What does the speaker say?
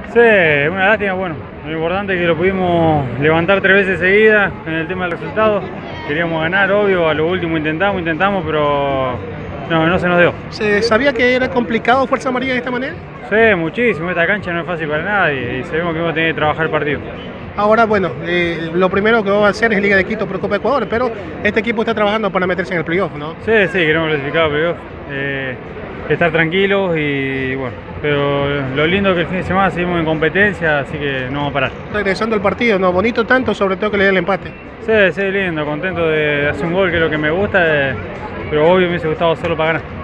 Sí, una lástima, bueno, lo importante es que lo pudimos levantar 3 veces seguidas en el tema del resultado. Queríamos ganar, obvio, a lo último intentamos, pero no se nos dio. ¿Se sabía que era complicado Fuerza Amarilla de esta manera? Sí, muchísimo, esta cancha no es fácil para nadie y sabemos que vamos a tener que trabajar el partido. Ahora, bueno, lo primero que vamos a hacer es Liga de Quito por Copa Ecuador, pero este equipo está trabajando para meterse en el playoff, ¿no? Sí, queremos clasificar al playoff, estar tranquilos y bueno, pero lo lindo es que el fin de semana seguimos en competencia, así que no vamos a parar. Regresando al partido, ¿no? Bonito tanto, sobre todo que le dé el empate. Sí, lindo, contento de hacer un gol, que es lo que me gusta, pero obvio me hubiese gustado hacerlo para ganar.